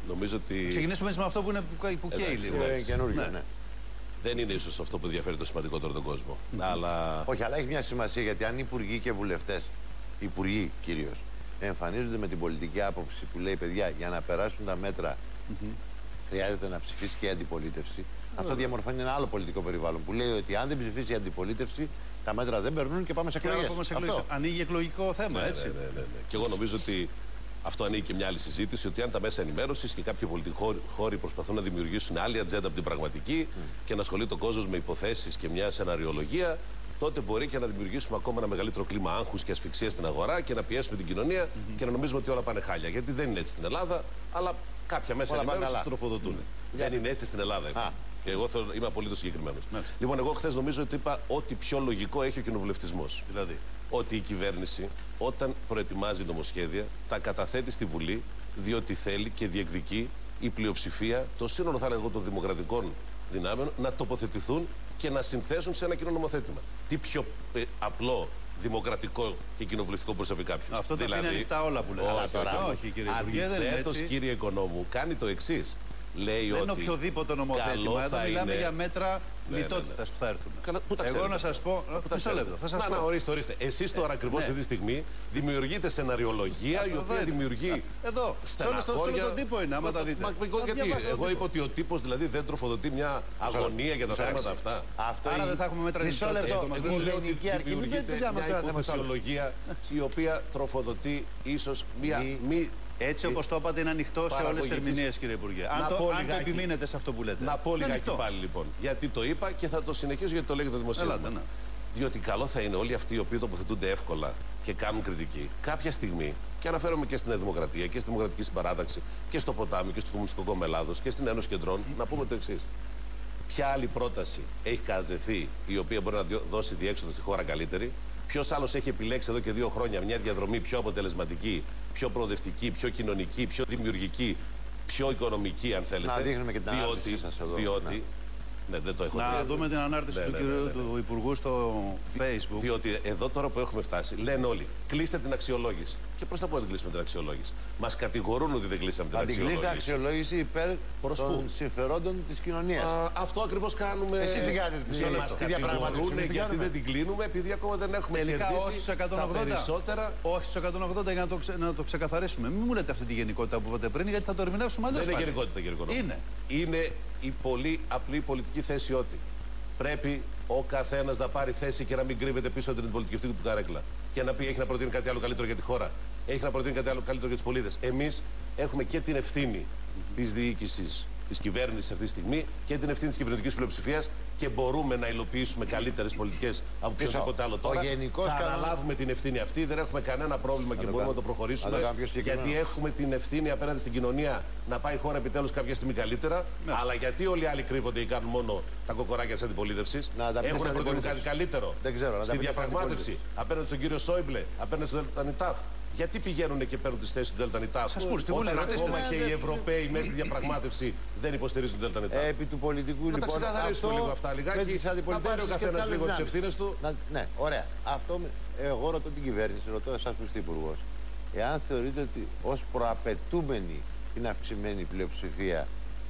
Νομίζω ότι. Ξεκινήσουμε με αυτό που καίει λίγο. Είναι καινούργιο, ναι. Δεν είναι ίσως αυτό που ενδιαφέρει το σημαντικότερο τον κόσμο. Αλλά... Όχι, αλλά έχει μια σημασία, γιατί αν υπουργοί και βουλευτές, υπουργοί κυρίως, εμφανίζονται με την πολιτική άποψη που λέει, παιδιά, για να περάσουν τα μέτρα χρειάζεται να ψηφίσει και η αντιπολίτευση. Αυτό διαμορφώνει ένα άλλο πολιτικό περιβάλλον που λέει ότι αν δεν ψηφίσει η αντιπολίτευση, τα μέτρα δεν περνούν και πάμε σε εκλογές. Ανοίγει εκλογικό θέμα, έτσι. Ναι. Και εγώ νομίζω ότι αυτό ανοίγει και μια άλλη συζήτηση, ότι αν τα μέσα ενημέρωσης και κάποιοι πολιτικοί χώροι προσπαθούν να δημιουργήσουν άλλη ατζέντα από την πραγματική και να ασχολεί τον κόσμο με υποθέσεις και μια σεναριολογία, τότε μπορεί και να δημιουργήσουμε ακόμα ένα μεγαλύτερο κλίμα άγχους και ασφυξίας στην αγορά και να πιέσουμε την κοινωνία και να νομίζουμε ότι όλα πάνε χάλια. Γιατί δεν είναι έτσι στην Ελλάδα, αλλά κάποια μέσα ενημέρωσης τροφοδοτούν. Δεν είναι έτσι στην Ελλάδα. Και εγώ είμαι απολύτως συγκεκριμένος. Λοιπόν, εγώ χθες νομίζω ότι είπα ότι πιο λογικό έχει ο κοινοβουλευτισμός. Δηλαδή. Ότι η κυβέρνηση, όταν προετοιμάζει νομοσχέδια, τα καταθέτει στη Βουλή, διότι θέλει και διεκδικεί η πλειοψηφία, το σύνολο θα λέγω των δημοκρατικών δυνάμεων, να τοποθετηθούν και να συνθέσουν σε ένα κοινό νομοθέτημα. Τι πιο απλό, δημοκρατικό και κοινοβουλευτικό προσωπεί κάποιος. Αυτό δηλαδή, είναι ανοιχτά όλα που λέτε. Όχι, κύριε Υπουργέ. Αντιθέτως, κύριε Οικονόμου, κάνει το εξής. Λέει δεν ότι είναι οποιοδήποτε νομοθέτημα. Εδώ μιλάμε για μέτρα λιτότητας που θα έρθουν. Εγώ να σας πω. Μισό λεπτό. Θα σας πω. Ορίστε. Εσείς τώρα ακριβώς αυτή τη στιγμή δημιουργείτε σεναριολογία η οποία δημιουργεί. Εδώ. Σε όλο τον τύπο είναι, άμα τα δείτε. Γιατί εγώ είπα ότι ο τύπος δηλαδή δεν τροφοδοτεί μια αγωνία για τα θέματα αυτά. Άρα δεν θα έχουμε μέτρα λιτότητας. Εγώ λέω ότι δημιουργείται μια υποθεσιολογία η οποία τροφοδοτεί ίσως μια μη. Έτσι όπως το είπατε, είναι ανοιχτό σε όλες τις ερμηνείες, κύριε Υπουργέ. Αν το επιμείνετε σε αυτό που λέτε. Να πω λιγάκι πάλι λοιπόν. Γιατί το είπα και θα το συνεχίσω, γιατί το λέει το δημοσίευμα. Διότι καλό θα είναι όλοι αυτοί οι οποίοι τοποθετούνται εύκολα και κάνουν κριτική κάποια στιγμή, και αναφέρομαι και στην Νέα Δημοκρατία και στη Δημοκρατική Συμπαράταξη και στο Ποτάμι και στο Κομμουνιστικό Κόμμα Ελλάδος και στην Ένωση Κεντρών, να πούμε το εξής. Ποια άλλη πρόταση έχει κατατεθεί η οποία μπορεί να δώσει διέξοδο στη χώρα καλύτερη? Ποιος άλλος έχει επιλέξει εδώ και 2 χρόνια μια διαδρομή πιο αποτελεσματική, πιο προοδευτική, πιο κοινωνική, πιο δημιουργική, πιο οικονομική, αν θέλετε? Να δείχνουμε και την ανάρτησή σας εδώ. Διότι ναι, δεν το έχω να δούμε την ανάρτηση του Υπουργού στο Facebook. Διότι εδώ τώρα που έχουμε φτάσει, λένε όλοι, κλείστε την αξιολόγηση. Και προς τα πώς δεν κλείσουμε την αξιολόγηση? Μας κατηγορούν ότι δεν κλείσαμε την αξιολόγηση. Αν την κλείσετε αξιολόγηση υπέρ των συμφερόντων της κοινωνίας. Αυτό ακριβώς κάνουμε. Εσείς την κάνετε την αξιολόγηση. Μας κατηγορούν γιατί δεν την κλείνουμε, επειδή ακόμα δεν έχουμε τελικά κερδίσει τα περισσότερα. Όχι στους 180 για να το ξεκαθαρίσουμε. Μην μου λέτε αυτή τη γενικότητα που είπατε πριν, γιατί θα το ερμηνεύσουμε αλλιώς. Δεν είναι γενικότητα, κύριε Οικονόμου. Είναι η πολύ απλή πολιτική θέση ότι πρέπει ο καθένας να πάρει θέση και να μην κρύβεται πίσω από την πολιτική του καρέκλα. Και να πει έχει να προτείνει κάτι άλλο καλύτερο για τη χώρα. Έχει να προτείνει κάτι άλλο καλύτερο για τους πολίτες. Εμείς έχουμε και την ευθύνη της διοίκησης, της κυβέρνησης αυτή τη στιγμή και την ευθύνη της κυβερνητικής πλειοψηφίας και μπορούμε να υλοποιήσουμε καλύτερες πολιτικές από οποιοδήποτε άλλο τώρα. Θα αναλάβουμε την ευθύνη αυτή, δεν έχουμε κανένα πρόβλημα και μπορούμε να το προχωρήσουμε. Γιατί έχουμε την ευθύνη απέναντι στην κοινωνία να πάει η χώρα επιτέλους κάποια στιγμή καλύτερα. Αλλά γιατί όλοι οι άλλοι κρύβονται ή κάνουν μόνο τα κοκοράκια της αντιπολίτευσης? Έχουν να προτείνουν κάτι καλύτερο στη διαπραγμάτευση απέναντι στον κύριο Σόιμπλε, απέναντι στον Νιτάφ. Γιατί πηγαίνουν και παίρνουν τις θέσεις του Δέλτα Νιτάφ, όταν ακόμα και οι Ευρωπαίοι μέσα στη διαπραγμάτευση δεν υποστηρίζουν τον Δέλτα Νιτάφ? Επί του πολιτικού λοιπόν. Να τα ξεκαθαρίσουμε λίγο αυτά λιγάκι. Να πάρει ο καθένας λίγο τις ευθύνες του. Ναι, ωραία. Αυτό εγώ ρωτώ την κυβέρνηση, ρωτώ εσάς που είστε υπουργός. Εάν θεωρείτε ότι ως προαπαιτούμενη είναι αυξημένη πλειοψηφία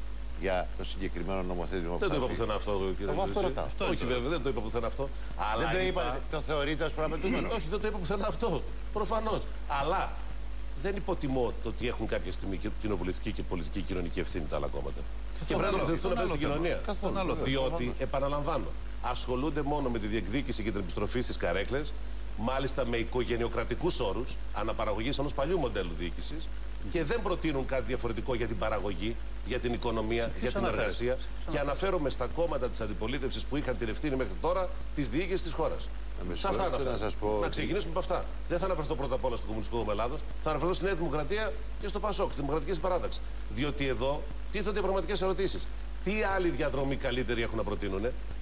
για το συγκεκριμένο νομοθέτημα. Δεν το είπα πουθενά αυτό, κύριε Εγώ αυτό ρωτάω. Όχι, βέβαια, δεν το είπα πουθενά αυτό. Αλλά δεν το είπα, το θεωρείτε ως προαπαιτούμενο? Όχι, δεν το είπα πουθενά αυτό. Προφανώς. Αλλά δεν υποτιμώ το ότι έχουν κάποια στιγμή κοινοβουλευτική και πολιτική κοινωνική ευθύνη τα άλλα κόμματα. Και πρέπει να τοποθετηθούν απέναντι στην κοινωνία. Διότι, επαναλαμβάνω, ασχολούνται μόνο με τη διεκδίκηση και την επιστροφή στις καρέκλες, μάλιστα με οικογενειοκρατικούς όρους, αναπαραγωγής ενός παλιού μοντέλου διοίκησης, και δεν προτείνουν κάτι διαφορετικό για την παραγωγή, για την οικονομία, για την εργασία. Και αναφέρομαι στα κόμματα της αντιπολίτευσης που είχαν την ευθύνη μέχρι τώρα της διοίκησης της χώρας. Σε αυτά να ξεκινήσουμε από αυτά. Δεν θα αναφερθώ πρώτα απ' όλα στο Κομμουνιστικό Κόμμα Ελλάδος, θα αναφερθώ στη Νέα Δημοκρατία και στο ΠΑΣΟΚ, στη Δημοκρατική Συμπαράταξη. Διότι εδώ τίθενται πραγματικές ερωτήσεις. Τι άλλη διαδρομή καλύτερη έχουν να προτείνουν?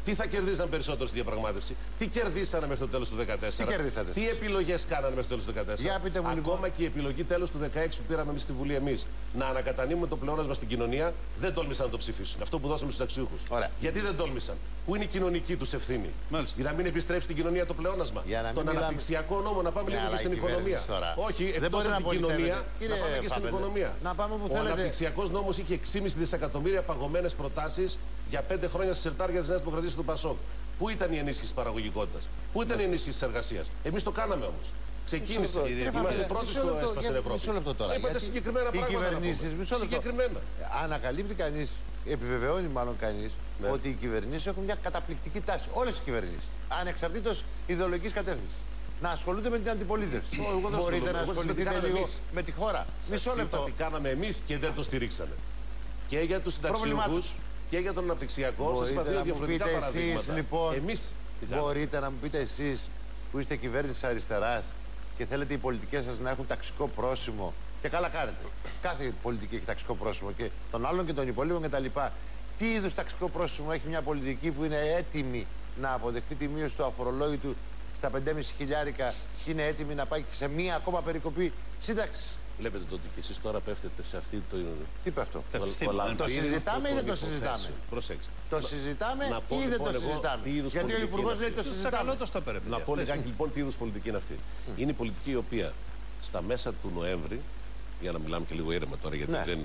Τι θα κερδίσαν περισσότερο στη διαπραγμάτευση, τι κερδίσανε μέχρι το τέλος του 2014, τι επιλογές κάνανε μέχρι το τέλος του 2014. Για πείτε μου, ακόμα και η επιλογή τέλος του 2016 που πήραμε εμείς στη Βουλή, εμείς να ανακατανύμουμε το πλεόνασμα στην κοινωνία, δεν τόλμησαν να το ψηφίσουν. Αυτό που δώσαμε στους συνταξιούχους. Γιατί δεν τόλμησαν, πού είναι η κοινωνική τους ευθύνη, για να μην επιστρέψει στην κοινωνία το πλεόνασμα. Τον αναπτυξιακό νόμο να πάμε λίγο και στην οικονομία. Όχι, εκτός από την κοινωνία, να πάμε και στην οικονομία. Ο αναπτυξιακός νόμος είχε 6,5 δισεκατομμύρια παγωμένες προτάσεις για 5 χρόνια στις σερτάρια της Νέας Δημοκρατίας του Πασόκ. Πού ήταν η ενίσχυση της παραγωγικότητας, πού ήταν η ενίσχυση της εργασίας. Εμείς το κάναμε όμως. Ξεκίνησε. Είμαστε πρώτοι στο ΕΣΠΑ στην Ευρώπη. Είπατε συγκεκριμένα πράγματα. Συγκεκριμένα. Ανακαλύπτει κανείς, επιβεβαιώνει μάλλον κανείς, ότι οι κυβερνήσεις έχουν μια καταπληκτική τάση. Όλες οι κυβερνήσεις. Ανεξαρτήτως ιδεολογικής κατεύθυνσης. Να ασχολούνται με την αντιπολίτευση. Μπορείτε να ασχοληθείτε λίγο με τη χώρα. Μισό λεπτό. Τι κάναμε εμείς και δεν το στηρίξανε. Και για τους συνταξιούχους και για τον αναπτυξιακό. Σας είπα δύο διαφορετικά παραδείγματα. Λοιπόν, μπορείτε να μου πείτε εσείς που είστε κυβέρνηση της αριστεράς και θέλετε οι πολιτικές σας να έχουν ταξικό πρόσημο. Και καλά κάνετε. Κάθε πολιτική έχει ταξικό πρόσημο και των άλλων και των υπολείπων κτλ. Τι είδους ταξικό πρόσημο έχει μια πολιτική που είναι έτοιμη να αποδεχθεί τη μείωση του αφορολόγητου στα 5,5 χιλιάρικα και είναι έτοιμη να πάει και σε μία ακόμα περικοπή σύνταξης? Βλέπετε το ότι και εσείς τώρα πέφτετε σε αυτή το. Τι πέφτω? Το συζητάμε ή δεν το συζητάμε? Προσέξτε. Το συζητάμε ή δεν το συζητάμε? Γιατί ο Υπουργός λέει το συζητάμε. Να πω λιγάκι λοιπόν τι είδους πολιτική είναι αυτή. Είναι η πολιτική η οποία στα μέσα του Νοέμβρη, για να μιλάμε και λίγο ήρεμα τώρα, γιατί δεν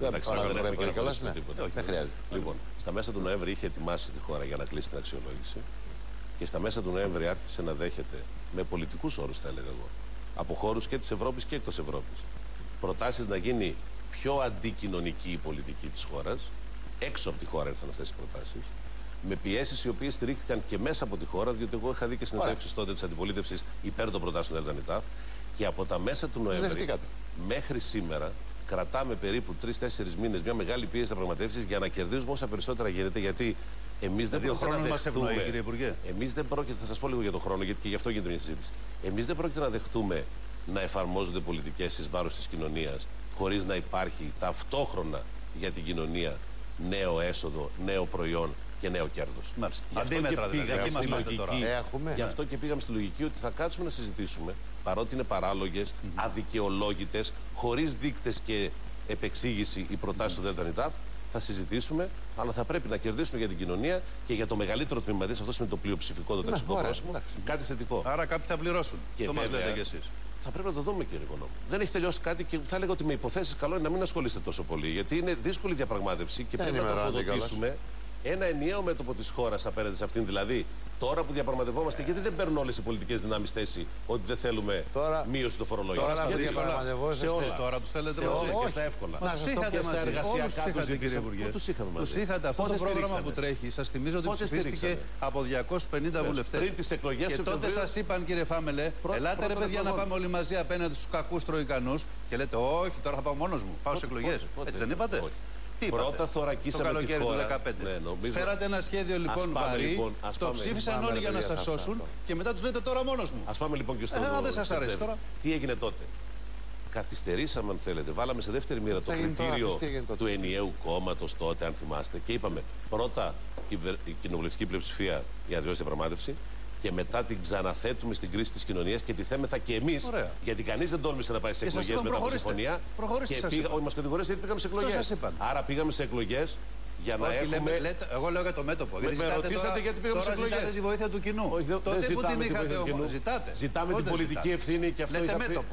έχουμε και να τίποτα. Δεν χρειάζεται. Λοιπόν, στα μέσα του Νοέμβρη είχε ετοιμάσει τη χώρα για να κλείσει την αξιολόγηση και στα μέσα του Νοέμβρη άρχισε να δέχεται με πολιτικούς όρους, θα έλεγα εγώ, από χώρους και της Ευρώπης και εκτός Ευρώπης, προτάσεις να γίνει πιο αντικοινωνική η πολιτική της χώρας. Έξω από τη χώρα ήρθαν αυτές οι προτάσεις, με πιέσεις οι οποίες στηρίχθηκαν και μέσα από τη χώρα, διότι εγώ είχα δει και συνεντεύξεις τότε της αντιπολίτευσης υπέρ των προτάσεων του ΕΛΤΑ. Και από τα μέσα του Νοέμβρη μέχρι σήμερα κρατάμε περίπου 3-4 μήνες μια μεγάλη πίεση διαπραγματεύσεις για να κερδίζουμε όσα περισσότερα γίνεται. Γιατί εμείς δεν πρόκειται να δεχτούμε. Κύριε Υπουργέ. Εμείς δεν πρόκειται, θα σας πω λίγο για τον χρόνο, γιατί και γι' αυτό γίνεται μια συζήτηση. Εμείς δεν πρόκειται να δεχτούμε να εφαρμόζονται πολιτικές εις βάρος της κοινωνίας χωρίς να υπάρχει ταυτόχρονα για την κοινωνία νέο έσοδο, νέο προϊόν και νέο κέρδος. Γι' αυτό και πήγαμε στη λογική ότι θα κάτσουμε να συζητήσουμε, παρότι είναι παράλογες, αδικαιολόγητες, χωρίς δείκτες και επεξήγηση οι προτάσεις του ΔΕΛΤΑ, θα συζητήσουμε, αλλά θα πρέπει να κερδίσουμε για την κοινωνία και για το μεγαλύτερο τμήμα της, αυτό σημαίνει το πλειοψηφικό, το ταξικό πρόσημο, κάτι θετικό. Άρα κάποιοι θα πληρώσουν. Και το μας λέτε κι εσείς. Θα πρέπει να το δούμε, κύριε Οικονόμου. Δεν έχει τελειώσει κάτι και θα έλεγα ότι με υποθέσεις καλό είναι να μην ασχολείστε τόσο πολύ, γιατί είναι δύσκολη διαπραγμάτευση και πρέπει να τροφοδοτήσουμε ένα ενιαίο μέτωπο της χώρας απέναντι σε αυτήν. Δηλαδή, τώρα που διαπραγματευόμαστε, γιατί δεν παίρνουν όλες οι πολιτικές δυνάμεις θέση ότι δεν θέλουμε μείωση του φορολογικού. Τώρα που διαπραγματευόμαστε, τώρα τους θέλετε μαζί. Και στα εύκολα. Και στα εργασιακά τους, κύριε Υπουργέ. Τους είχατε. Αυτό το πρόγραμμα που τρέχει, σας θυμίζω ότι ψηφίστηκε από 250 βουλευτές. Και τότε σας είπαν, κύριε Φάμελε, ελάτε ρε παιδιά να πάμε όλοι μαζί απέναντι στους κακούς τροϊκανούς. Και λέτε, όχι, τώρα θα πάω μόνος μου. Πάω σε εκλογές. Έτσι δεν είπατε? Πρώτα θωρακίσαμε τη χώρα. Φέρατε ένα σχέδιο λοιπόν βαρύ, το ψήφισαν όλοι για να σας σώσουν και μετά τους λέτε τώρα μόνος μου. Ας πάμε λοιπόν και στο δεν σας αρέσει τώρα. Τι έγινε τότε? Καθυστερήσαμε, αν θέλετε, βάλαμε σε δεύτερη μοίρα το κριτήριο του ενιαίου κόμματος τότε, αν θυμάστε, και είπαμε πρώτα η κοινοβουλευτική πλειοψηφία για αδειώση διαπραγμάτευση. Και μετά την ξαναθέτουμε στην κρίση της κοινωνίας και τη θέμεθα και εμείς. Γιατί κανείς δεν τόλμησε να πάει σε εκλογές μετά από τη συμφωνία. Όχι, μας κατηγορήσατε γιατί πήγαμε σε εκλογές. Άρα πήγαμε σε εκλογές για να έχουμε. Εγώ λέω για το μέτωπο. Με ρωτήσατε γιατί πήγαμε σε εκλογές. Ζητάτε τη βοήθεια του κοινού. Τότε που την είχατε όμως. Ζητάμε την πολιτική ευθύνη και αυτό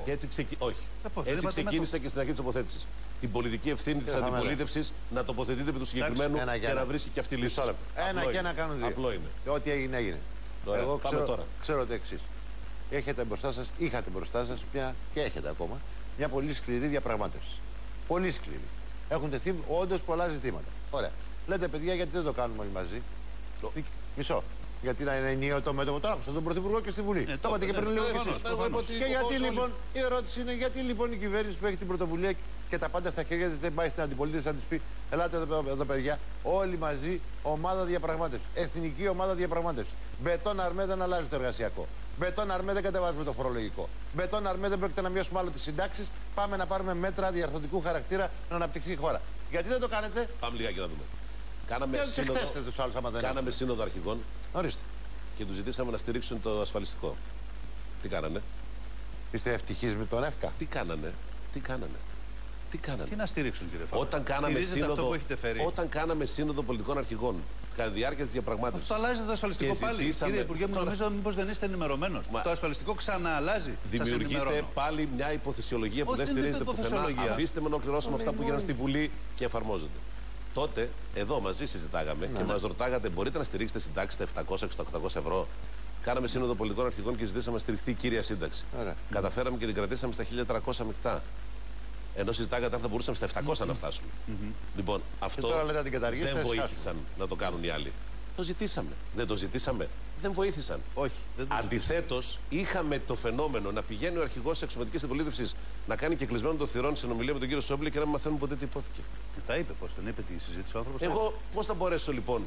έτσι ξεκίνησα και στην αρχή της τοποθέτησης. Την πολιτική ευθύνη της αντιπολίτευσης να τοποθετείται επί του συγκεκριμένου και να βρίσκει και αυτή τη λύση. Ένα και ένα κάνουν δύο. Απλό είναι. Ό,τι έγινε, έγινε. Εγώ ξέρω το εξής. Είχατε μπροστά σας και έχετε ακόμα μια πολύ σκληρή διαπραγμάτευση. Πολύ σκληρή. Έχουν τεθεί όντως πολλά ζητήματα. Ωραία. Λέτε, παιδιά, γιατί δεν το κάνουμε όλοι μαζί? Μισό. Γιατί να είναι ενιαίο το μέτωπο. Τώρα άκουσα τον Πρωθυπουργό και στη Βουλή. Το είπατε και πριν λίγο κι εσείς. Και γιατί λοιπόν, η ερώτηση είναι, γιατί λοιπόν η κυβέρνηση που έχει την πρωτοβουλία και τα πάντα στα χέρια της δεν πάει στην αντιπολίτευση να της πει, ελάτε εδώ παιδιά, όλοι μαζί ομάδα διαπραγμάτευση. Εθνική ομάδα διαπραγμάτευση. Μπετόν αρμέ δεν αλλάζει το εργασιακό. Μπετόν αρμέ δεν κατεβάζουμε το φορολογικό. Μπετόν αρμέ δεν πρόκειται να μειώσουμε άλλο τις συντάξεις. Πάμε να πάρουμε μέτρα διαρθρωτικού χαρακτήρα να αναπτυχθεί η χώρα. Γιατί δεν το κάνετε? Πάμε λιγάκι να δούμε. Κάναμε σύνοδο αρχηγών. Ορίστε. Και τους ζητήσαμε να στηρίξουν το ασφαλιστικό. Τι κάνανε? Είστε ευτυχείς με τον ΕΦΚΑ? Τι κάνανε? Τι να στηρίξουν, κύριε Φάβελε? Όταν κάναμε σύνοδο πολιτικών αρχηγών, κατά τη διάρκεια της διαπραγμάτευσης. Αυτό αλλάζει το ασφαλιστικό πάλι. Κύριε Υπουργέ, μου νομίζω μήπως δεν είστε ενημερωμένος. Το ασφαλιστικό ξανααλλάζει. Δημιουργείται πάλι μια υποθεσιολογία που δεν στηρίζεται πουθενά. Αφήστε με να ολοκληρώσουμε αυτά που γίνανε στη Βουλή και εφαρμόζονται. Τότε, εδώ μαζί συζητάγαμε και μας ρωτάγατε, μπορείτε να στηρίξετε συντάξεις στα 700-800 ευρώ. Κάναμε σύνοδο πολιτικών αρχηγών και ζητήσαμε να στηριχθεί η κύρια σύνταξη. Καταφέραμε και την κρατήσαμε στα 1.300 μεικτά. Ενώ συζητάγατε αν θα μπορούσαμε στα 700 να φτάσουμε. Λοιπόν, αυτό δεν βοήθησαν να το κάνουν οι άλλοι. Το ζητήσαμε. Δεν το ζητήσαμε. Δεν βοήθησαν. Όχι. Αντιθέτως, είχαμε το φαινόμενο να πηγαίνει ο αρχηγός της εξωματικής αντιπολίτευσης να κάνει και κλεισμένο των θυρών συνομιλία με τον κύριο Σόμπλε και να μην μαθαίνουμε ποτέ τι υπόθηκε. Τι τα είπε, πώς τον είπε τη συζήτηση ο άνθρωπος? Εγώ πώς θα μπορέσω λοιπόν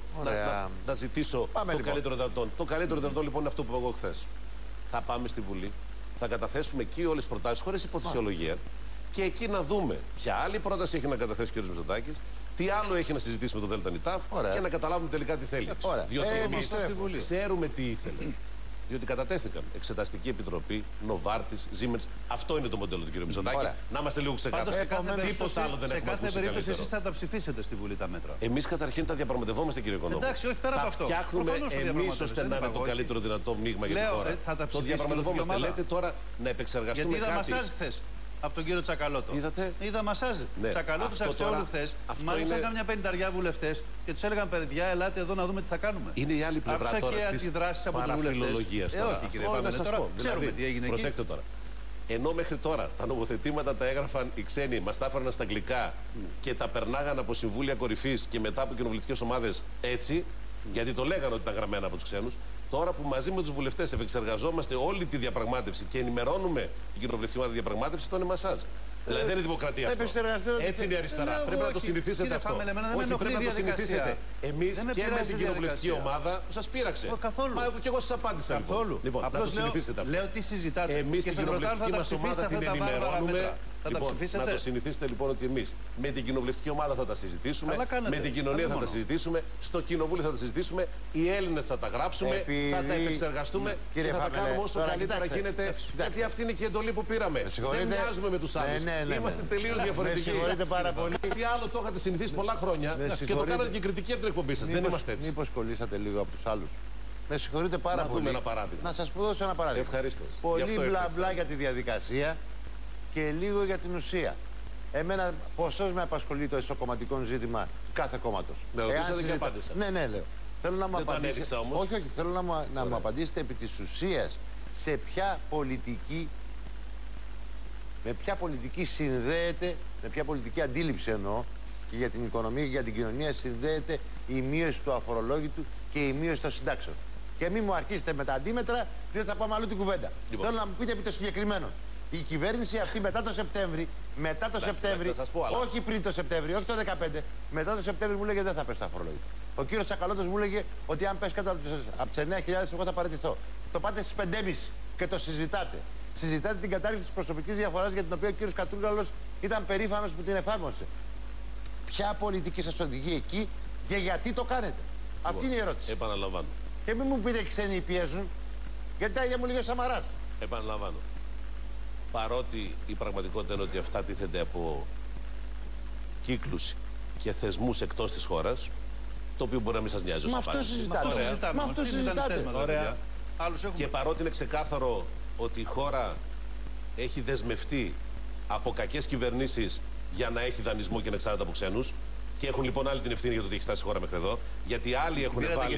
να ζητήσω το καλύτερο δυνατόν? Το καλύτερο δυνατόν λοιπόν είναι αυτό που είπα εγώ χθες. Θα πάμε στη Βουλή, θα καταθέσουμε εκεί όλες τις προτάσεις χωρίς υποθεσιολογία. Και εκεί να δούμε ποια άλλη πρόταση έχει να καταθέσει ο κ. Μητσοτάκης, τι άλλο έχει να συζητήσει με τον ΔΝΤ και να καταλάβουμε τελικά τι θέλει. Διότι εμείς ξέρουμε τι ήθελε. Διότι κατατέθηκαν Εξεταστική Επιτροπή, Νοβάρτης, Siemens. Αυτό είναι το μοντέλο του κ. Μητσοτάκη. Να είμαστε λίγο ξεκάθαροι. Τίποτα άλλο δεν έχουμε ακούσει. Σε κάθε περίπτωση εσείς θα τα ψηφίσετε στη Βουλή τα μέτρα. Εμείς καταρχήν τα διαπραγματευόμαστε, κ. Οικονόμου. Εντάξει, όχι πέρα από αυτό. Φτιάχνουμε εμείς ώστε να είναι το καλύτερο δυνατό μείγμα για τη χώρα. Το διαπραγματευόμαστε. Λέτε τώρα να επεξεργαστούμε. Γιατί είδα μασάζ χθες από τον κύριο Τσακαλώτο. Είδα μασάζ. Τσακαλώτος Αξιόλου χθες. Μάλιστα κάμια 50 βουλευτές και τους έλεγαν παιδιά, ελάτε εδώ να δούμε τι θα κάνουμε. Είναι η άλλη πλευρά τώρα και αντιδράσεις από τους βουλευτές. Όχι, κύριε Παπαδόπουλο. Ξέρουμε τι έγινε. Προσέξτε τώρα. Ενώ μέχρι τώρα τα νομοθετήματα τα έγραφαν οι ξένοι, μας τα έφεραν στα αγγλικά και τα περνάγαν από συμβούλια κορυφής και μετά από κοινοβουλευτικές ομάδες έτσι, γιατί το λέγανε ότι ήταν γραμμένα από τους ξένους. Τώρα που μαζί με τους βουλευτές επεξεργαζόμαστε όλη τη διαπραγμάτευση και ενημερώνουμε την κοινοβουλευτική ομάδα διαπραγμάτευση, το είναι μασάζ. Δηλαδή δεν είναι δημοκρατία αυτό. Έτσι είναι η αριστερά. Πρέπει να το συνηθίσετε αυτό. Όχι, πρέπει να το συνηθίσετε. Εμείς και με την κοινοβουλευτική ομάδα σας πείραξε. Καθόλου. Μα και εγώ σας απάντησα. Καθόλου. Λοιπόν, να το συνηθίσετε αυτό. Λέω τι συζητάτε. Εμείς την κοινοβουλευτική μας ομάδα την ενημερώνουμε. Να το συνηθίσετε λοιπόν ότι εμείς με την κοινοβουλευτική ομάδα θα τα συζητήσουμε, με την κοινωνία θα τα συζητήσουμε, στο κοινοβούλιο θα τα συζητήσουμε, οι Έλληνες θα τα γράψουμε, θα τα επεξεργαστούμε και θα τα κάνουμε όσο καλύτερα γίνεται. Γιατί αυτή είναι και η εντολή που πήραμε. Δεν μοιάζουμε με τους άλλους. Είμαστε τελείως διαφορετικοί. Κάτι άλλο το είχατε συνηθίσει πολλά χρόνια και το κάνατε και κριτική από την εκπομπή σας. Δεν είμαστε έτσι. Μήπως κολλήσατε λίγο από τους άλλους? Με συγχωρείτε πάρα πολύ. Να σας δώσω ένα παράδειγμα. Ευχαριστώ. Πολύ μπλα μπλα για τη διαδικασία και λίγο για την ουσία. Εμένα ποσός με απασχολεί το ισοκομματικό ζήτημα του κάθε κόμματος. Με ρωτήσατε και απάντησα. Ναι, λέω. Θέλω να μου απαντήσετε. Όχι, θέλω να μου απαντήσετε επί της ουσίας σε ποια πολιτική, με ποια πολιτική συνδέεται, με ποια πολιτική αντίληψη εννοώ και για την οικονομία και για την κοινωνία συνδέεται η μείωση του αφορολόγητου και η μείωση των συντάξεων. Και μην μου αρχίσετε με τα αντίμετρα, διότι θα πάμε αλλού την κουβέντα. Λοιπόν. Θέλω να μου πείτε επί το συγκεκριμένο. Η κυβέρνηση αυτή μετά το Σεπτέμβρη, όχι πριν το Σεπτέμβρη, όχι το 2015, μετά το Σεπτέμβρη μου λέγε δεν θα πέσει τα αφορολόγητα. Ο κύριος Τσακαλώτος μου λέγε ότι αν πέσει κάτω από τις 9.000 εγώ θα παραιτηθώ. Το πάτε στις 5.30 και το συζητάτε. Συζητάτε την κατάργηση της προσωπικής διαφοράς για την οποία ο κύριος Κατρούγκαλος ήταν περήφανος που την εφάρμοσε. Ποια πολιτική σας οδηγεί εκεί και γιατί το κάνετε? Αυτή είναι η ερώτηση. Επαναλαμβάνω. Και μην μου πείτε οι ξένοι πιέζουν, γιατί τα ίδια μου λέγει ο Σαμαράς. Επαναλαμβάνω. Παρότι η πραγματικότητα είναι ότι αυτά τίθενται από κύκλους και θεσμούς εκτός της χώρας, το οποίο μπορεί να μην σας νοιάζει. Μα αυτό συζητάτε. Ωραία. Και παρότι είναι ξεκάθαρο ότι η χώρα έχει δεσμευτεί από κακές κυβερνήσεις για να έχει δανεισμό και να εξάρτηται από ξένους, και έχουν λοιπόν άλλοι την ευθύνη για το ότι έχει φτάσει η χώρα μέχρι εδώ. Γιατί άλλοι έχουν βάλει.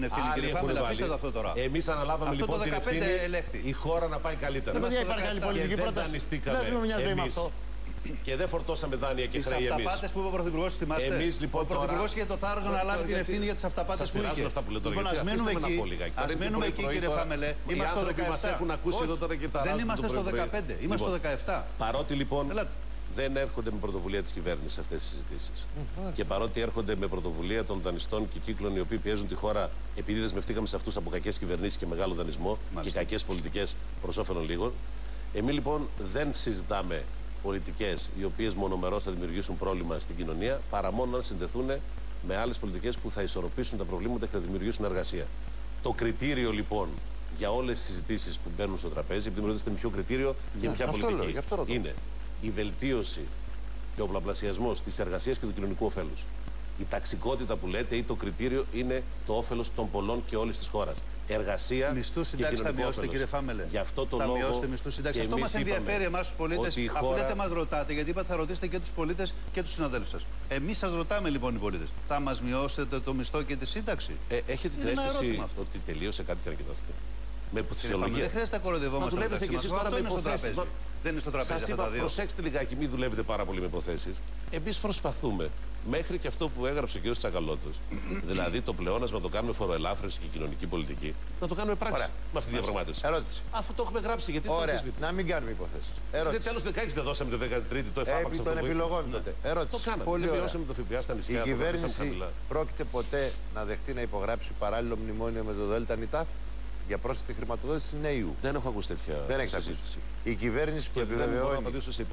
Εμείς αναλάβαμε λοιπόν την ευθύνη η χώρα να πάει καλύτερα. Δεν υπάρχει άλλη πολιτική πρόταση. Δεν με νοιάζει με αυτό. Και δεν φορτώσαμε δάνεια και χρέη εμείς. Τις αυταπάτες που είπε ο Πρωθυπουργός, θυμάστε. Εμείς λοιπόν ο Πρωθυπουργός είχε το θάρρος να αναλάβει την ευθύνη για τις αυταπάτες που είχε. Λοιπόν, ας μένουμε εκεί, κύριε Φάμελε. Είμαστε στο 17. Δεν είμαστε στο 15, είμαστε στο 17. Παρότι λοιπόν δεν έρχονται με πρωτοβουλία της κυβέρνησης αυτές τις συζητήσεις. Και παρότι έρχονται με πρωτοβουλία των δανειστών και κύκλων οι οποίοι πιέζουν τη χώρα επειδή δεσμευτήκαμε σε αυτούς από κακές κυβερνήσεις και μεγάλο δανεισμό και κακές πολιτικές προς όφελον λίγων. Εμείς λοιπόν δεν συζητάμε πολιτικές οι οποίες μονομερώς θα δημιουργήσουν πρόβλημα στην κοινωνία, παρά μόνο να συνδεθούν με άλλες πολιτικές που θα ισορροπήσουν τα προβλήματα και θα δημιουργήσουν εργασία. Το κριτήριο λοιπόν για όλες τις συζητήσεις που μπαίνουν στο τραπέζι, επειδή ρωτήσετε με ποιο κριτήριο και με ποια πολιτική, είναι η βελτίωση και ο πολλαπλασιασμός της εργασίας και του κοινωνικού ωφέλους. Η ταξικότητα που λέτε ή το κριτήριο είναι το όφελος των πολλών και όλης της χώρας. Εργασία μισθούς συντάξεις θα μειώσετε, κύριε Φάμελε? Γι' αυτό το θα λόγο. Μειώσετε μισθούς συντάξεις. Αυτό μας ενδιαφέρει εμάς τους πολίτες. Αφού λέτε μας ρωτάτε, γιατί είπατε θα ρωτήσετε και τους πολίτες και τους συναδέλφους σας. Εμείς σας ρωτάμε λοιπόν οι πολίτες. Θα μας μειώσετε το μισθό και τη σύνταξη? Έχετε την αίσθηση ότι τελείωσε κάτι και ανακοινώθηκε? Με υποθυσιολογία. Δεν χρειάζεται να κοροϊδευόμαστε. Δουλεύετε και εσείς τώρα με υποθέσεις. Δεν είναι στο τραπέζι. Σας είπα, προσέξτε λιγάκι, μην δουλεύετε πάρα πολύ με υποθέσεις. Εμείς προσπαθούμε μέχρι και αυτό που έγραψε ο κ. Τσακαλώτος, δηλαδή το πλεόνασμα να το κάνουμε φοροελάφρυνση και κοινωνική πολιτική, να το κάνουμε πράξη. Με αυτή τη διαπραγμάτευση. Ερώτηση. Αφού το έχουμε γράψει, γιατί το αμφισβητείτε? Να μην κάνουμε υποθέσεις. Ερώτηση. Τέλος 16 δεν δώσαμε το 13ο το εφάπαξ. Επί των επιλογών τότε. Ερώτηση. Το κάναμε. Δεν μειώσαμε το ΦΠΑ στα νησιά. Η κυβέρνηση πρόκειται ποτέ να δεχτεί να υπογράψει παράλληλο μνημόνιο με το ΔΝΤ για πρόσθετη χρηματοδότηση νέου? Δεν έχω ακούσει τέτοια συζήτηση. Η κυβέρνηση που επιβεβαιώνει.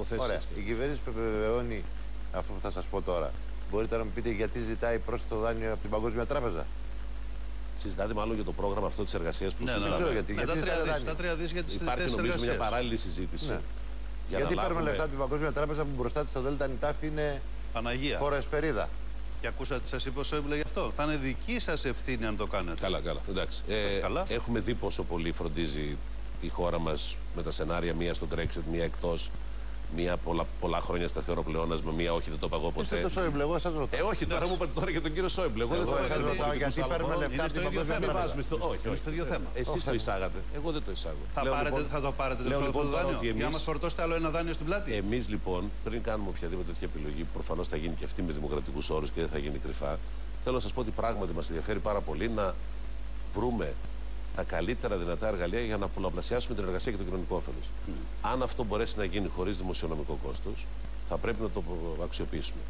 Η κυβέρνηση που επιβεβαιώνει αυτό που θα σας πω τώρα, μπορείτε να μου πείτε γιατί ζητάει πρόσθετο δάνειο από την Παγκόσμια Τράπεζα? Συζητάτε μάλλον για το πρόγραμμα αυτό της εργασίας που συζητάμε. Δεν ξέρω γιατί. Τα 3 δις για τις υπάρχει νομίζω μια παράλληλη συζήτηση. Γιατί παίρνουμε λεφτά από την Παγκόσμια Τράπεζα που μπροστά της στο ΔΝΤ είναι Παναγία. χώρο εσπερίδα. Και ακούσατε, σας είπε ο Σόιμπλε γι' αυτό. Θα είναι δική σας ευθύνη αν το κάνετε. Καλά. Εντάξει. Έχουμε δει πόσο πολύ φροντίζει τη χώρα μας με τα σενάρια, μία στο Brexit, μία εκτός, μία πολλά χρόνια σταθερό πλεόνασμα, μία όχι, δεν το παγώ ποτέ. Είστε το Σόιμπλε, εγώ σας ρωτάω. Όχι, τώρα μου είπατε τώρα για τον κύριο Σόιμπλε. Εγώ σας ρωτάω γιατί παίρνουμε λεφτά από την Παγκόσμια Τράπεζα. Όχι, το ίδιο θέμα. Εσείς το εισάγατε. Εγώ δεν το εισάγω. Θα το πάρετε το δάνειο για να μας φορτώσετε άλλο ένα δάνειο στην πλάτη? Εμείς λοιπόν, πριν κάνουμε οποιαδήποτε τέτοια επιλογή, που προφανώς θα γίνει και αυτή με δημοκρατικούς όρους και δεν θα γίνει κρυφά, θέλω να σας πω ότι πράγματι μας ενδιαφέρει πάρα πολύ να βρούμε τα καλύτερα δυνατά εργαλεία για να πολλαπλασιάσουμε την εργασία και το κοινωνικό όφελος. Αν αυτό μπορέσει να γίνει χωρίς δημοσιονομικό κόστος, θα πρέπει να το αξιοποιήσουμε.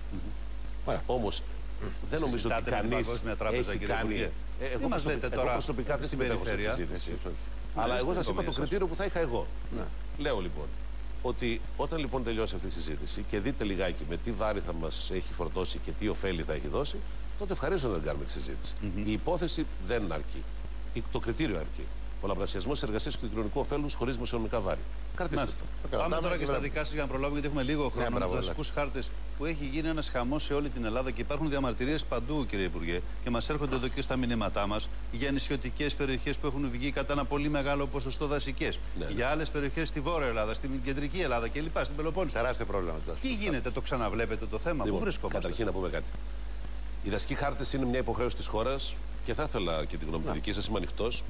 Όμως, δεν νομίζω ότι κανείς έχει κάνει. Εγώ προσωπικά δεν συμμετέχω στη συζήτηση. Αλλά εγώ σας είπα το κριτήριο που θα είχα εγώ. Λέω λοιπόν ότι όταν λοιπόν τελειώσει αυτή η συζήτηση και δείτε λιγάκι με τι βάρη θα μας έχει φορτώσει και τι ωφέλη θα έχει δώσει, τότε ευχαρίστω να την κάνουμε τη συζήτηση. Η υπόθεση δεν αρκεί. Το κριτήριο αρκεί. Πολλαπλασιασμό τη εργασία και του κοινωνικού ωφέλους χωρίς δημοσιονομικά βάρη. Κρατήστε το. Πάμε τώρα και στα δικά σας για να προλάβουμε, γιατί έχουμε λίγο χρόνο. Με τους δασικούς χάρτες που έχει γίνει ένας χαμός σε όλη την Ελλάδα και υπάρχουν διαμαρτυρίες παντού, κύριε Υπουργέ, και μας έρχονται εδώ και στα μηνύματά μας για νησιωτικές περιοχές που έχουν βγει κατά ένα πολύ μεγάλο ποσοστό δασικές. Για άλλες περιοχές στη Βόρεια Ελλάδα, στην Κεντρική Ελλάδα κλπ. Στην Πελοπόννησο. Τεράστιο πρόβλημα. Τι γίνεται, το ξαναβλέπετε το θέμα? Πού βρισκόμαστε? Καταρχήν να πούμε κάτι. Οι δασικοί χάρτες είναι μια υποχρέωση της χώρας και θα ήθελα και την γνώμη τη δική σας, είμαι ανοιχτός.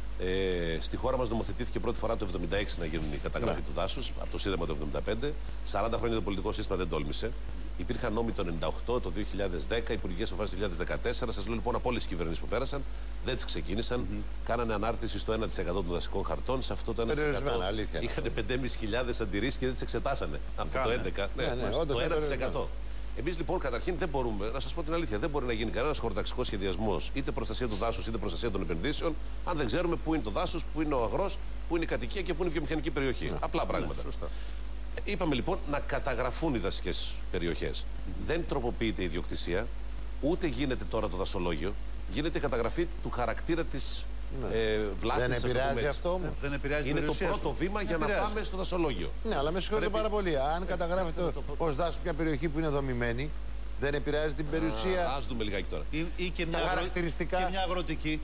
Στη χώρα μας νομοθετήθηκε πρώτη φορά το 1976 να γίνουν η καταγραφή του δάσους, από το Σύνταγμα το 1975. 40 χρόνια το πολιτικό σύστημα δεν τόλμησε. Υπήρχαν νόμοι το 1998, το 2010, υπουργικές αποφάσεις το 2014. Σας λέω λοιπόν από όλες τις κυβερνήσεις που πέρασαν, δεν τις ξεκίνησαν. Κάνανε ανάρτηση στο 1% των δασικών χαρτών. Σε αυτό το 1% είχαν 5.500 αντιρρήσεις και δεν τις εξετάσανε. Από το 2011, το 1%. Εμείς λοιπόν καταρχήν δεν μπορούμε, να σας πω την αλήθεια, δεν μπορεί να γίνει κανένας χωροταξικός σχεδιασμός, είτε προστασία του δάσους είτε προστασία των επενδύσεων, αν δεν ξέρουμε πού είναι το δάσος, πού είναι ο αγρός, πού είναι η κατοικία και πού είναι η βιομηχανική περιοχή. Απλά πράγματα. Είπαμε λοιπόν να καταγραφούν οι δασικές περιοχές. Δεν τροποποιείται η ιδιοκτησία, ούτε γίνεται τώρα το δασολόγιο, γίνεται η καταγραφή του χαρακτήρα της βλάστης. Δεν επηρεάζει αυτό όμως? Δεν επηρεάζει είναι το πρώτο βήμα για να πάμε στο δασολόγιο. Ναι, αλλά με συγχωρείτε πάρα πολύ. Αν καταγράφετε ως δάσος μια περιοχή που είναι δομημένη, δεν επηρεάζει την περιουσία. Ας δούμε λιγάκι τώρα. Ή και μια χαρακτηριστικά. Και μια αγροτική.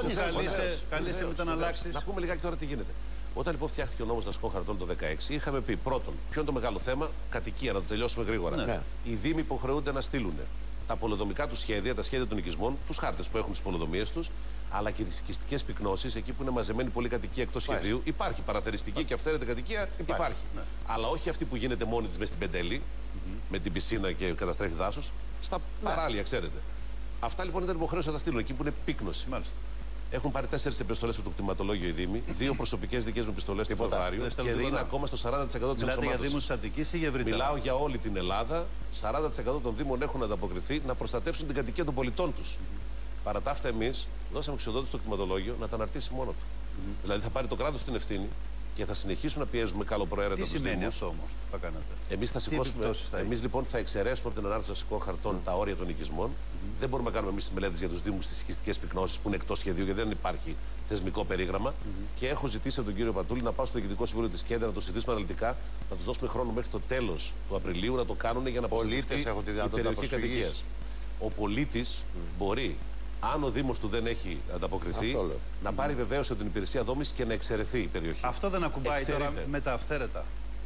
Καλείσαι μετά να αλλάξεις. Να πούμε λιγάκι τώρα τι γίνεται. Όταν λοιπόν φτιάχτηκε ο νόμος δασικών χαρτών το 2016, είχαμε πει πρώτον, ποιο είναι το μεγάλο θέμα, κατοικία, να το τελειώσουμε γρήγορα. Οι δήμοι υποχρεούνται να στείλουν τα πολεοδομικά του σχέδια, τα σχέδια των οικισμών, τους χάρτες που έχουν τις πολεοδομίες τους, αλλά και τις οικιστικές πυκνώσεις, εκεί που είναι μαζεμένη πολλή κατοικία εκτός σχεδίου. Υπάρχει παραθεριστική και αυθαίρετη κατοικία, υπάρχει. Αλλά όχι αυτή που γίνεται μόνη της μες στην Πεντέλη, με την πισίνα και καταστρέφει δάσους, στα παράλια, ξέρετε. Αυτά λοιπόν ήταν υποχρέωση να τα στείλουν εκεί που είναι πύκνωση. Μάλιστα. Έχουν πάρει 4 επιστολές από το κτηματολόγιο οι Δήμοι, 2 προσωπικές δικές μου επιστολές του Φεβρουάριου και είναι ακόμα στο 40% της ενσωμάτωσης. Μιλάτε για Δήμους της Αττικής ή για ευρύτερα? Μιλάω για όλη την Ελλάδα. 40% των Δήμων έχουν ανταποκριθεί να προστατεύσουν την κατοικία των πολιτών τους. Παρά τα αυτά, εμείς δώσαμε εξοδότηση στο κτηματολόγιο να τα αναρτήσει μόνο του. Δηλαδή θα πάρει το κράτος την ευθύνη Και θα συνεχίσουμε να πιέζουμε καλοπροαίρετα τους Δήμους. Τι σημαίνει αυτό όμως που θα κάνετε? Εμείς θα σηκώσουμε. Εμείς λοιπόν θα εξαιρέσουμε από την ανάρτηση των δασικών χαρτών τα όρια των οικισμών. Δεν μπορούμε να κάνουμε εμείς τις μελέτες για τους Δήμους στις οικιστικές πυκνώσεις που είναι εκτός σχεδίου, γιατί δεν υπάρχει θεσμικό περίγραμμα. Και έχω ζητήσει από τον κύριο Πατούλη να πάω στο Διοικητικό Συμβούλιο της ΚΕΔ να το συζητήσουμε αναλυτικά. Θα τους δώσουμε χρόνο μέχρι το τέλος του Απριλίου να το κάνουν για να προστατευτεί η περιοχή κατοικίας. Ο πολίτης μπορεί, αν ο Δήμος του δεν έχει ανταποκριθεί, να πάρει βεβαίως από την υπηρεσία δόμησης και να εξαιρεθεί η περιοχή. Αυτό δεν ακουμπάει τώρα με τα αυθαίρετα?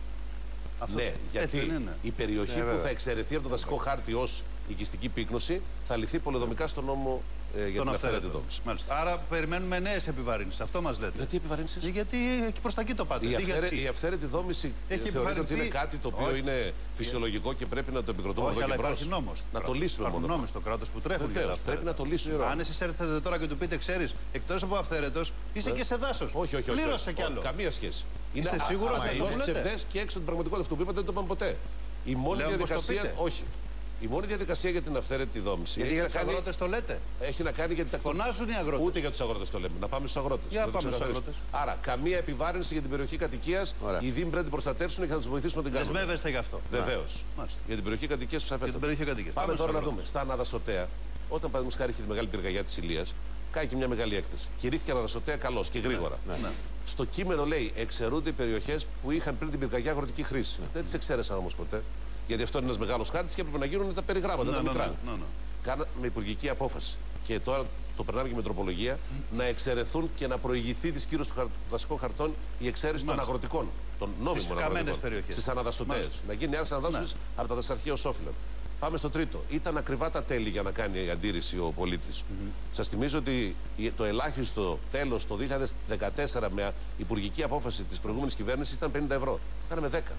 Ναι, γιατί η περιοχή που θα εξαιρεθεί από το δασικό χάρτη ως οικιστική πύκνωση θα λυθεί πολεοδομικά στον νόμο για την αυθαίρετη δόμηση. Μάλιστα. Άρα περιμένουμε νέες επιβαρύνσεις. Αυτό μας λέτε. Γιατί επιβαρύνσεις? Γιατί προς τα εκεί το πάτε. Η αυθαίρετη δόμηση θεωρείται ότι είναι κάτι το οποίο είναι φυσιολογικό και πρέπει να το επικροτούμε εδώ και μπρος. Να το λύσουμε μόνο. Υπάρχουν νόμοι στο κράτος που τρέχουν. Βεβαίως, πρέπει να το λύσουμε. Αν εσείς έρθετε τώρα και του πείτε, ξέρεις, εκτός από αυθαίρετος, είσαι και σε δάσος. Όχι. Πλήρωσε κι άλλο. Καμία σχέση. Είστε σίγουρος να το λέτε? Και έξω την πραγματικότητα αυτό που είπατε δεν το είπαμε ποτέ. Η μόνη διαδικασία. Όχι. Η μόνη διαδικασία για την αυθαίρετη δόμηση. Γιατί για τους αγρότες το λέτε? Έχει να κάνει γιατί τα φωνάζουν οι αγρότες. Ούτε για τους αγρότες το λέμε. Να πάμε στους αγρότες. Για πάμε στους αγρότες. Άρα, καμία επιβάρυνση για την περιοχή κατοικίας. Οι Δήμοι πρέπει να την προστατεύσουν και θα τους βοηθήσουμε να την κάνουν. Δεσμεύεστε γι' αυτό? Βεβαίως. Για την περιοχή κατοικίας σαφέστατα. Πάμε τώρα να δούμε. Στα αναδασωτέα, όταν παραδείγματος χάρη είχε τη μεγάλη πυρκαγιά της Ηλίας, κάνει και μια μεγάλη έκθεση. Κηρύχθηκε αναδασωτέα καλώς και γρήγορα. Στο κείμενο λέει εξαιρούνται οι περιοχές που είχαν πριν την πυρκαγιά αγροτική χρήση. Δεν τις εξαίρεσαν όμως ποτέ. Γιατί αυτό είναι ένας μεγάλος χάρτης και έπρεπε να γίνουν τα περιγράμματα, τα μικρά. Κάναμε υπουργική απόφαση. Και τώρα το περνάμε και με τροπολογία να εξαιρεθούν και να προηγηθεί τη κύρωση των δασικών χαρτών η εξαίρεση των αγροτικών, των νόμιμων αγροτικών. Στις αναδασωτές. Να γίνει άλλες αναδάσωσης από τα δασαρχεία ως όφυλον. Πάμε στο τρίτο. Ήταν ακριβά τα τέλη για να κάνει αντίρρηση ο πολίτης. Σας θυμίζω ότι το ελάχιστο τέλος το 2014 με υπουργική απόφαση της προηγούμενης κυβέρνησης ήταν 50 ευρώ. Κάναμε 10.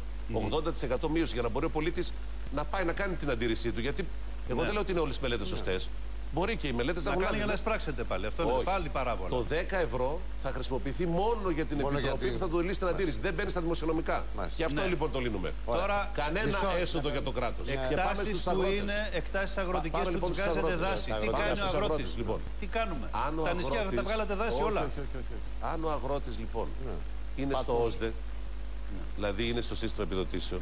80% μείωση για να μπορεί ο πολίτης να πάει να κάνει την αντίρρησή του. Γιατί εγώ δεν λέω ότι είναι όλες οι μελέτες σωστές. Μπορεί και οι μελέτες να κάνει για να εισπράξετε πάλι. Αυτό είναι πάλι παράβολα. Το 10 ευρώ θα χρησιμοποιηθεί μόνο για την επιτροπή που θα το λύσει την αντίρρηση. Δεν μπαίνει στα δημοσιονομικά. Και αυτό λοιπόν το λύνουμε. Τώρα, κανένα έσοδο για το κράτος. Εκτάσεις που είναι εκτάσεις αγροτικές που τους βγάζετε δάση. Τι κάνει ο αγρότης? Τι κάνουμε? Τα νησιά τα βγάλατε δάση όλα. Αν ο αγρότης λοιπόν είναι στο ΟΣΔΕ, δηλαδή είναι στο σύστημα επιδοτήσεων,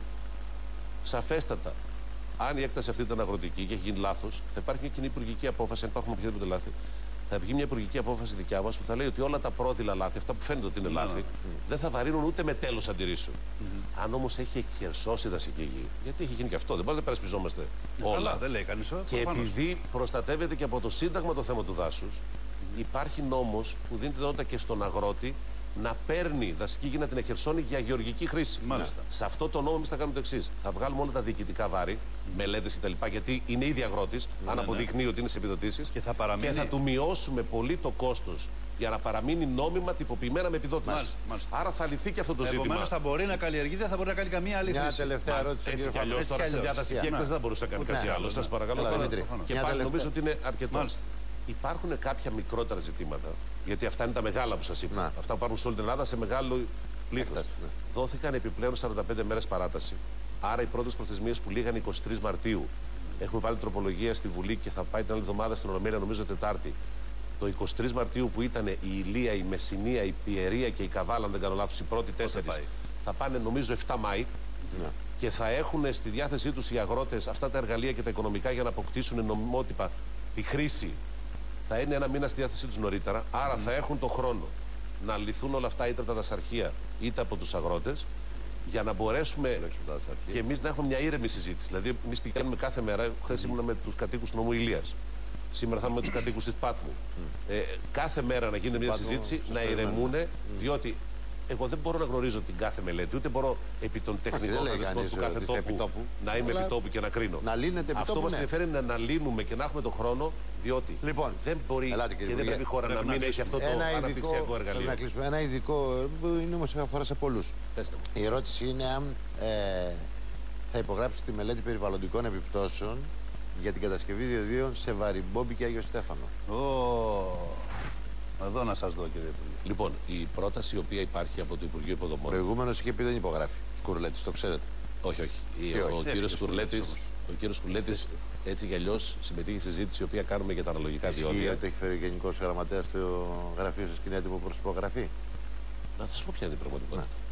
σαφέστατα. Αν η έκταση αυτή ήταν αγροτική και έχει γίνει λάθος, θα υπάρχει μια κοινή υπουργική απόφαση. Αν υπάρχουν οποιαδήποτε λάθη, θα βγει μια υπουργική απόφαση δικιά μας που θα λέει ότι όλα τα πρόδειλα λάθη, αυτά που φαίνεται ότι είναι λάθη, δεν θα βαρύνουν ούτε με τέλος αντιρρήσεων. Αν όμως έχει εκχερσώσει δασική γη, γιατί έχει γίνει και αυτό, δεν μπορούμε να περασπιζόμαστε όλα. Δεν λέει κανείς. Και επειδή προστατεύεται και από το Σύνταγμα το θέμα του δάσους, υπάρχει νόμος που δίνει τη δυνατότητα και στον αγρότη να παίρνει δασική γη να την εκχερσώνει για γεωργική χρήση. Σε αυτό το νόμο εμείς θα κάνουμε το εξής. Θα βγάλουμε όλα τα διοικητικά βάρη, μελέτες κτλ. Γιατί είναι ήδη αγρότης, αν αποδεικνύει ότι είναι σε επιδοτήσεις. Και θα του μειώσουμε πολύ το κόστος για να παραμείνει νόμιμα τυποποιημένα με επιδότηση. Άρα θα λυθεί και αυτό το ζήτημα. Επομένως θα μπορεί να καλλιεργεί, δεν θα μπορεί να κάνει καμία άλλη χρήση. Μια τελευταία ερώτηση. Έτσι κι αλλιώς τώρα σε μια δασική έκταση δεν θα μπορούσε να κάνει κάτι άλλο. Σας παρακαλώ. Και πάλι νομίζω ότι είναι αρκετό. Υπάρχουν κάποια μικρότερα ζητήματα, γιατί αυτά είναι τα μεγάλα που σας είπα. Αυτά που υπάρχουν σε όλη την Ελλάδα σε μεγάλο πλήθος. Δόθηκαν επιπλέον 45 μέρες παράταση. Άρα οι πρώτες προθεσμίες που λήγαν 23 Μαρτίου. Έχουμε βάλει τροπολογία στη Βουλή και θα πάει την άλλη εβδομάδα στην Ολομέλεια, νομίζω Τετάρτη. Το 23 Μαρτίου που ήταν η Ηλία, η Μεσσηνία, η Πιερία και η Καβάλα, αν δεν κάνω λάθος, οι πρώτοι 4, θα πάνε νομίζω 7 Μάη. Και θα έχουν στη διάθεσή τους οι αγρότες αυτά τα εργαλεία και τα οικονομικά για να αποκτήσουν νομιμότυπα τη χρήση. Θα είναι ένα μήνα στη διάθεσή τους νωρίτερα, άρα θα έχουν το χρόνο να λυθούν όλα αυτά είτε από τα δασαρχεία είτε από τους αγρότες, για να μπορέσουμε και εμείς να έχουμε μια ήρεμη συζήτηση. Δηλαδή, εμείς πηγαίνουμε κάθε μέρα. Χθες ήμουνα με τους κατοίκους του νομού Ηλίας. Σήμερα θα είμαι με τους κατοίκους της Πάτμου. Κάθε μέρα να γίνεται μια συζήτηση, να ηρεμούν, διότι εγώ δεν μπορώ να γνωρίζω την κάθε μελέτη, ούτε μπορώ επί των τεχνικών χαρακτηριστικών του κάθε τόπου να είμαι επιτόπου και να κρίνω. Αυτό μας ενδιαφέρει είναι να λύνουμε και να έχουμε τον χρόνο, διότι δεν μπορεί και δεν πρέπει η χώρα να μην έχει αυτό το αναπτυξιακό εργαλείο. Να κλείσουμε. Ένα ειδικό, είναι όμως αφορά σε πολλούς. Η ερώτηση είναι αν θα υπογράψει τη μελέτη περιβαλλοντικών επιπτώσεων για την κατασκευή διοδίων σε Βαριμπόμπη και Άγιο Στέφανο. Εδώ να σας δω, κύριε Υπουργέ. Λοιπόν, η πρόταση η οποία υπάρχει από το Υπουργείο Υποδομών. Προηγούμενος είχε πει δεν υπογράφει. Σκουρλέτης, το ξέρετε. Όχι. Ο κύριος Σκουρλέτης έτσι κι αλλιώς συμμετείχε στη συζήτηση η οποία κάνουμε για τα αναλογικά διόδια. Ισχύει ότι έχει φέρει ο Γενικός Γραμματέας στο γραφείο σας και είναι έτοιμο προς υπογραφή. Να σας πω ποια είναι η πραγματικότητα.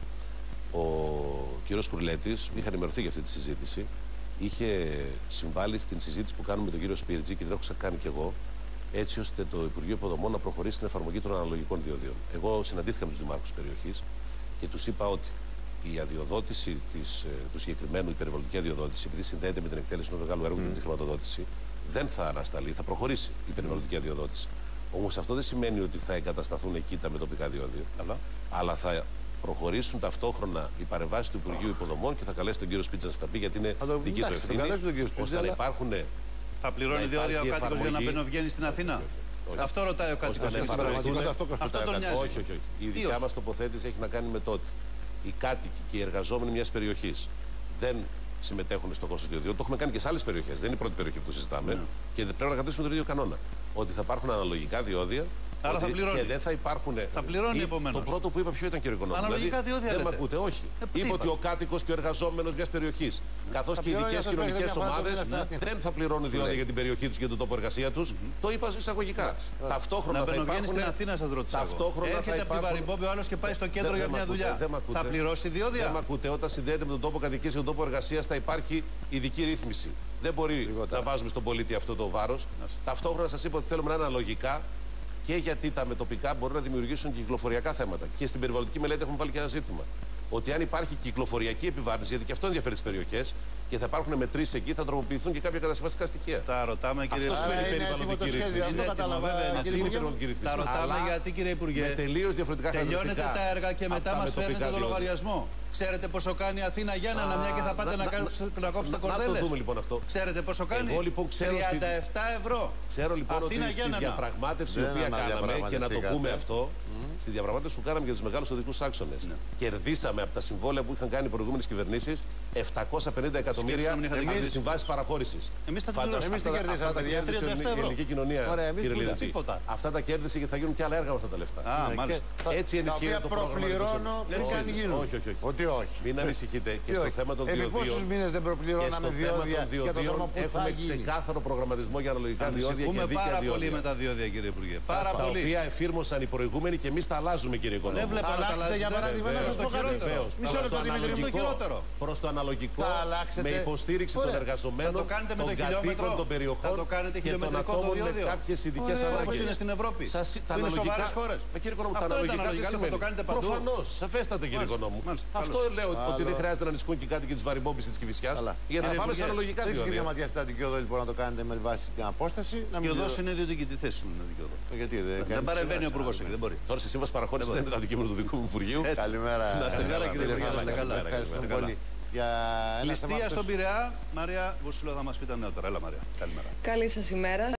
Ο κ. Κουρλέτης είχε ενημερωθεί για αυτή τη συζήτηση. Είχε συμβάλει στην συζήτηση που κάνουμε με τον κύριο Σπίρτζη και την έχω κάνει κι εγώ, έτσι ώστε το Υπουργείο Υποδομών να προχωρήσει στην εφαρμογή των αναλογικών διοδίων. Εγώ συναντήθηκα με τους δημάρχους περιοχής και τους είπα ότι η αδειοδότηση του συγκεκριμένου, η περιβαλλοντική αδειοδότηση, επειδή συνδέεται με την εκτέλεση ενός μεγάλου έργου και με τη χρηματοδότηση, δεν θα ανασταλεί, θα προχωρήσει η περιβαλλοντική αδειοδότηση. Όμως αυτό δεν σημαίνει ότι θα εγκατασταθούν εκεί τα μετοπικά διόδια, αλλά θα προχωρήσουν ταυτόχρονα οι παρεμβάσεις του Υπουργείου Υποδομών και θα καλέσει τον κύριο Σπίτσα να στα πει, γιατί είναι δική του ευθύνη, ώστε να υπάρχουν. Θα πληρώνει διόδια ο κάτοικος για να μπαινοβγαίνει στην Αθήνα. Αυτό ρωτάει ο κάτοικος. Αυτό τον νοιάζει. Όχι. Η δικιά μας τοποθέτηση έχει να κάνει με το ότι οι κάτοικοι και οι εργαζόμενοι μιας περιοχής δεν συμμετέχουν στο κόστος διοδίων. Το έχουμε κάνει και σε άλλες περιοχές. Δεν είναι η πρώτη περιοχή που το συζητάμε. Και πρέπει να κρατήσουμε τον ίδιο κανόνα. Ότι θα υπάρχουν αναλογικά διόδια. Άρα θα πληρώνει. Και δεν θα υπάρχουν. Θα πληρώνει επομένως. Το πρώτο που είπα ποιο ήταν, κύριε Οικονόμου? Αναλογικά διόδια. Δεν με ακούτε, όχι. Είπε ότι ο κάτοικος και ο εργαζόμενος μιας περιοχής, καθώς και οι ειδικές κοινωνικές ομάδες, δεν θα πληρώνουν διόδια για την περιοχή τους και τον τόπο εργασία τους. Το είπα εισαγωγικά. Ταυτόχρονα θα υπάρχουν. Στην Αθήνα, σας ρώτησα. Έρχεται από τη Βαριμπόμπη ο άλλος και πάει στο κέντρο για μια δουλειά. Θα πληρώσει διόδια? Δεν με ακούτε. Όταν συνδέεται με τον τόπο κατοικίας και τον τόπο εργασίας θα υπάρχει ειδική ρύθμιση. Δεν μπορεί να βάζουμε στον πολίτη αυτό το βάρος. Ταυτόχρονα σας είπα ότι θέλουμε να είναι αναλογικά. Και γιατί τα μετοπικά μπορούν να δημιουργήσουν και κυκλοφοριακά θέματα. Και στην περιβαλλοντική μελέτη έχουμε βάλει και ένα ζήτημα. Ότι αν υπάρχει κυκλοφοριακή επιβάρυνση, γιατί και αυτό ενδιαφέρει τις περιοχές και θα υπάρχουν μετρήσεις εκεί, θα τροποποιηθούν και κάποια κατασκευαστικά στοιχεία. Τα ρωτάμε, κύριε Υπουργέ. Αυτό σημαίνει περιβαλλοντική ρύθμιση. Τα ρωτάμε γιατί, κύριε Υπουργέ. Με τελείως διαφορετικά χαρακτηριστικά. Τελειώνετε τα έργα και μετά μας φέρνετε το λογαριασμό. Ξέρετε πόσο κάνει η Αθήνα Γιάννενα, μια και θα πάτε να κόψετε κορδέλες? Να το δούμε λοιπόν αυτό. Ξέρετε πόσο κάνει? Εγώ λοιπόν ξέρω 37 ευρώ. Ξέρω λοιπόν ότι στη διαπραγμάτευση που κάναμε, και να το πούμε αυτό, στη διαπραγμάτευση που κάναμε για τους μεγάλους οδικούς άξονες, κερδίσαμε από τα συμβόλαια που είχαν κάνει οι προηγούμενες κυβερνήσεις 750 εκατομμύρια από τις συμβάσεις παραχώρησης. Εμείς τα κερδίσαμε, τα κέρδισε η ελληνική κοινωνία, κύριε Λιρετζή. Αυτά τα κέρδισε και θα γίνουν και άλλα έργα με αυτά τα λεφτά. Έτσι ενισχύει το πρόγραμμα. Όχι. Μην ανησυχείτε. Και στο θέμα των διοδίων. Πόσους μήνες δεν προπληρώναμε διόδια για το δρόμο που θα γίνει? Έχουμε ξεκάθαρο προγραμματισμό για αναλογικά διόδια και δίκαια διόδια. Πάρα πολύ με τα διόδια, κύριε Υπουργέ. Πάρα τα πολύ. οποία εφήρμοσαν οι προηγούμενοι και εμείς τα αλλάζουμε, κύριε Οικονόμου. Δεν βλέπω να αλλάξετε, για παράδειγμα, να σας το χειρότερο. Μισό λεπτό, Δημήτρη, στο χειρότερο. Προς το αναλογικό, με υποστήριξη των εργαζομένων, των κατοίκων των περιοχών και των ατόμων με κάποιες ειδικές ανάγκες. Όπως είναι στην Ευρώπη. Που είναι σοβαρές χώρες. Κύριε Οικονόμου, τα αναλογικά θα το κάνετε παντού. Προφανώς. Σαφέστατα, κύριε Οικονόμου. Αυτό λέω ότι δεν χρειάζεται να ανησυχούν και οι κάτοικοι της Βαριμπόμπης ή της Κηφισιάς. Γιατί θα πάμε σε αναλογικά διόδια. Δεν ματιά στην Αττική Οδό λοιπόν να το κάνετε με βάση την απόσταση. Η οδός είναι ιδιωτική, τη θέση είναι Αττική Οδό. Γιατί δεν παρεμβαίνει ο Υπουργός εκεί, δεν μπορεί. Τώρα στη σύμβαση παραχώρηση δεν είναι το αντικείμενο του δικού μου Υπουργείου. Καλημέρα. Να είστε καλά, κύριε Υπουργέ, να είστε καλά. Ευχαριστώ πολύ. Ληστεία στον Πειραιά, Μαρία Βουσουλό θα μας πει τα νεότερα. Έλα, Μαρία. Καλημέρα. Καλή σας ημέρα.